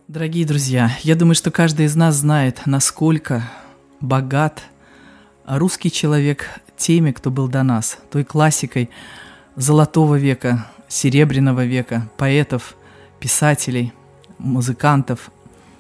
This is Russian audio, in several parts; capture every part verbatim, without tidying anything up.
Дорогие друзья, я думаю, что каждый из нас знает, насколько богат русский человек теми, кто был до нас, той классикой золотого века, серебряного века, поэтов, писателей, музыкантов.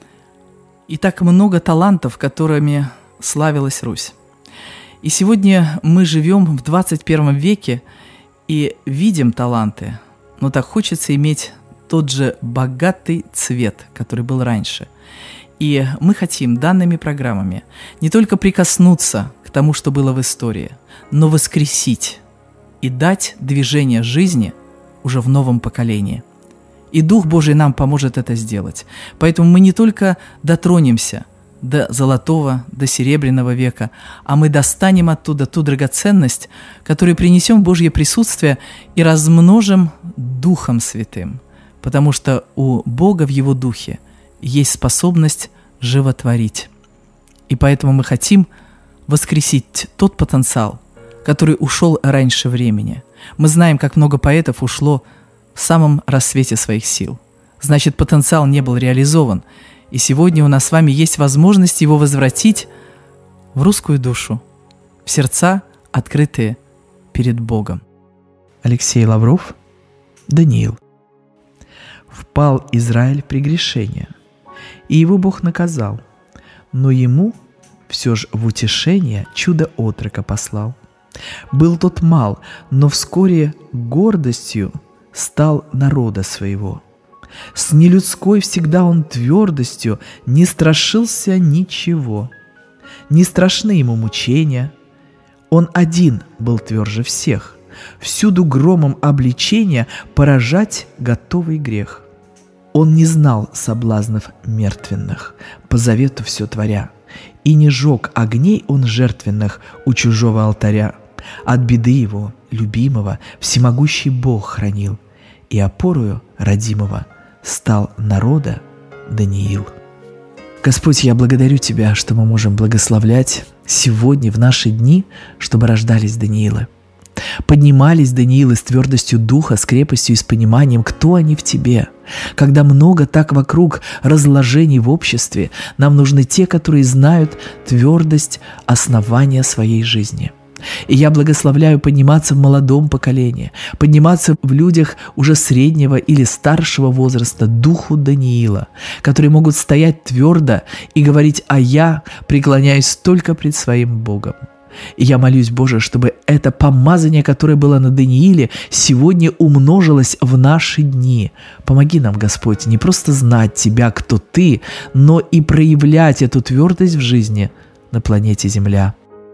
И так много талантов, которыми славилась Русь. И сегодня мы живем в двадцать первом веке и видим таланты, но так хочется иметь тот же богатый цвет, который был раньше. И мы хотим данными программами не только прикоснуться к тому, что было в истории, но воскресить и дать движение жизни уже в новом поколении. И Дух Божий нам поможет это сделать. Поэтому мы не только дотронемся до золотого, до серебряного века, а мы достанем оттуда ту драгоценность, которую принесем в Божье присутствие и размножим Духом Святым. Потому что у Бога в Его Духе есть способность животворить. И поэтому мы хотим воскресить тот потенциал, который ушел раньше времени. Мы знаем, как много поэтов ушло в самом рассвете своих сил. Значит, потенциал не был реализован. И сегодня у нас с вами есть возможность его возвратить в русскую душу, в сердца, открытые перед Богом. Алексей Лавров, Даниил. «Впал Израиль в прегрешение, и его Бог наказал, но ему все ж в утешение чудо-отрока послал. Был тот мал, но вскоре гордостью стал народа своего. С нелюдской всегда он твердостью не страшился ничего. Не страшны ему мучения, он один был тверже всех, всюду громом обличения поражать готовый грех. Он не знал соблазнов мертвенных, по завету все творя, и не жег огней он жертвенных у чужого алтаря. От беды его, любимого, всемогущий Бог хранил, и опорою родимого стал народа Даниил». Господь, я благодарю Тебя, что мы можем благословлять сегодня, в наши дни, чтобы рождались Даниилы. Поднимались Даниилы с твердостью духа, с крепостью и с пониманием, кто они в Тебе. Когда много так вокруг разложений в обществе, нам нужны те, которые знают твердость основания своей жизни. И я благословляю подниматься в молодом поколении, подниматься в людях уже среднего или старшего возраста, духу Даниила, которые могут стоять твердо и говорить: «А я преклоняюсь только пред своим Богом». И я молюсь, Боже, чтобы это помазание, которое было на Данииле, сегодня умножилось в наши дни. Помоги нам, Господь, не просто знать Тебя, кто Ты, но и проявлять эту твердость в жизни на планете Земля.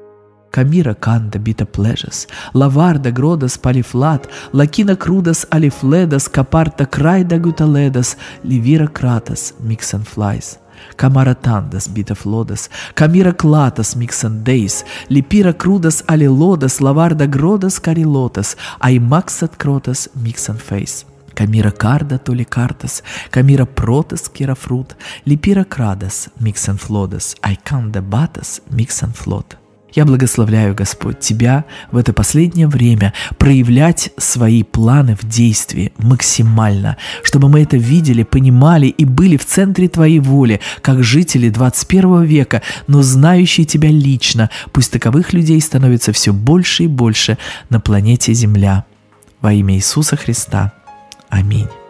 Камира канда бита плежес, лаварда гродас палифлат, лакина крудас алифледас, капарта крайда гуталедас, ливира кратас миксан флайс. Камаратандас битафлодас, камира клатас миксан дейс, липира крудас алилодас, лаварда гродас карилотас, аймаксат кротас миксан фейс. Камира карда толи картас, камира протас керафрут, липира крадас миксан флодас, айканда батас миксан флот. Я благословляю, Господь, Тебя в это последнее время проявлять свои планы в действии максимально, чтобы мы это видели, понимали и были в центре Твоей воли, как жители двадцать первого века, но знающие Тебя лично. Пусть таковых людей становится все больше и больше на планете Земля. Во имя Иисуса Христа. Аминь.